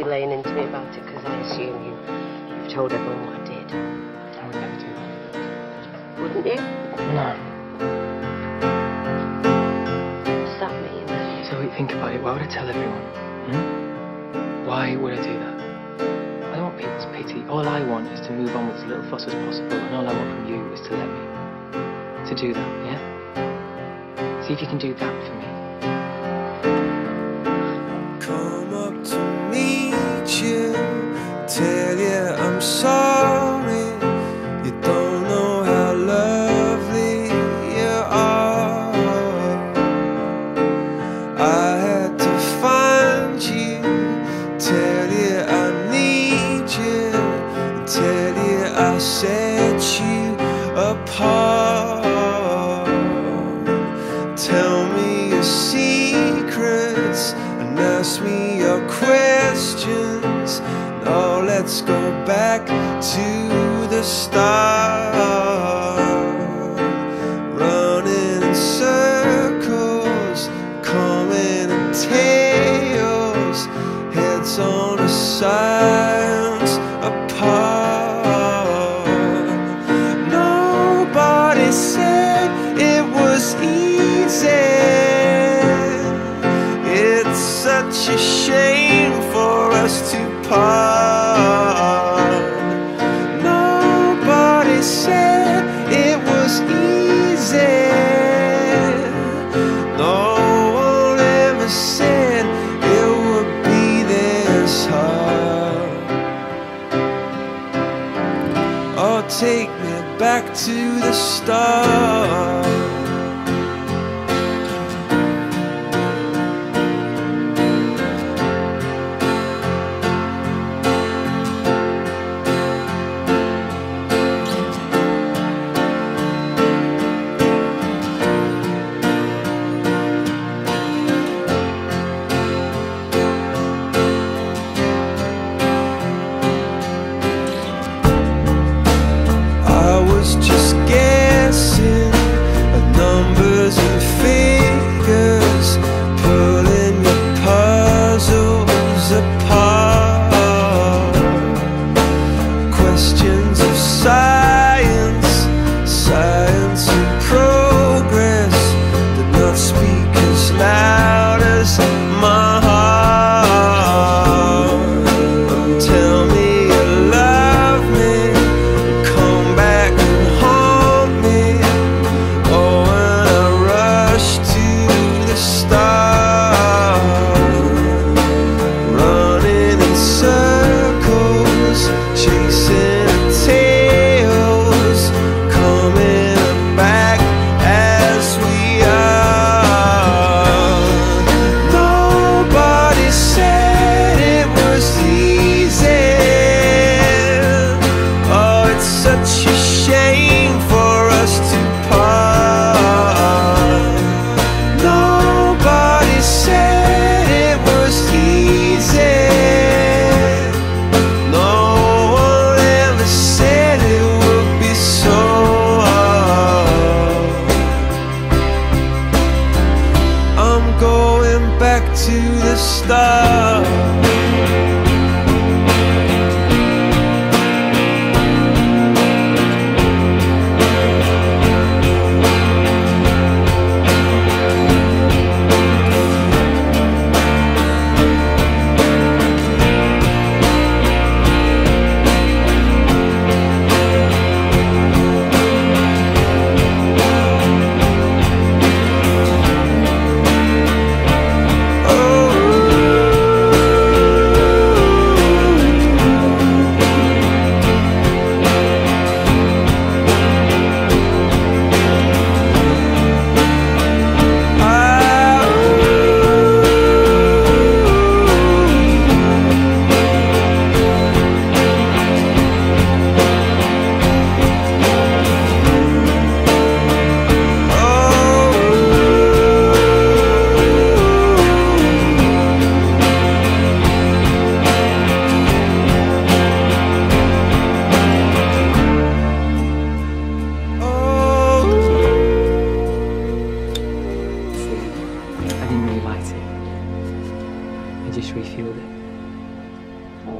laying into me about it because I assume you've told everyone what I did. I would never do that. Wouldn't you? No. What does that mean? So think about it. Why would I tell everyone? Why would I do that? I don't want people's pity. All I want is to move on with as little fuss as possible, and all I want from you is to let me to do that, yeah? See if you can do that for me. Come up to meet you, tell you I'm sorry. You don't know how lovely you are. I had to find you, tell you I need you, tell you I set you apart. Tell me your secrets and ask me your questions. Now let's go back to the start. Running in circles, coming in tails, heads on the sides apart. Nobody said it was easy. It's such a shame for us to part. Nobody said it was easy. No one ever said it would be this hard. Oh, take me back to the start. Just guessing, I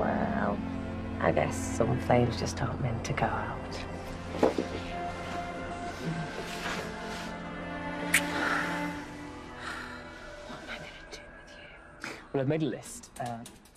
Well, I guess some flames just aren't meant to go out. What am I going to do with you? Well, I've made a list.